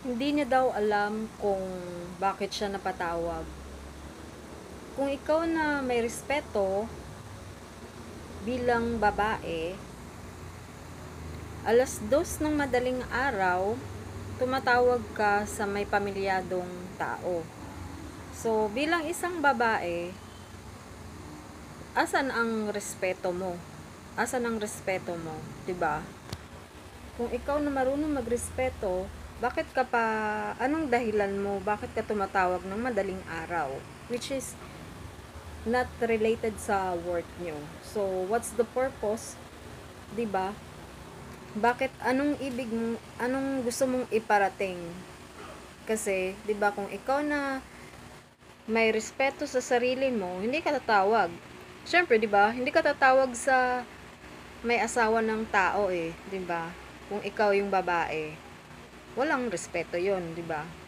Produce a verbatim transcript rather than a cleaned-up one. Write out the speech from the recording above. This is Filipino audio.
Hindi niya daw alam kung bakit siya napatawag. Kung ikaw na may respeto bilang babae, alas dos ng madaling araw, tumatawag ka sa may pamilyadong tao. So, bilang isang babae, asan ang respeto mo? Asan ang respeto mo, 'di ba? Kung ikaw na marunong magrespeto, bakit ka pa, anong dahilan mo, bakit ka tumatawag ng madaling araw? Which is not related sa work nyo. So, what's the purpose? 'Di ba? Bakit, anong ibig mo, anong gusto mong iparating? Kasi, 'di ba, kung ikaw na may respeto sa sarili mo, hindi ka tatawag. Syempre, 'di ba? Hindi ka tatawag sa may asawa ng tao eh, 'di ba? Kung ikaw yung babae, walang respeto 'yon, 'di ba?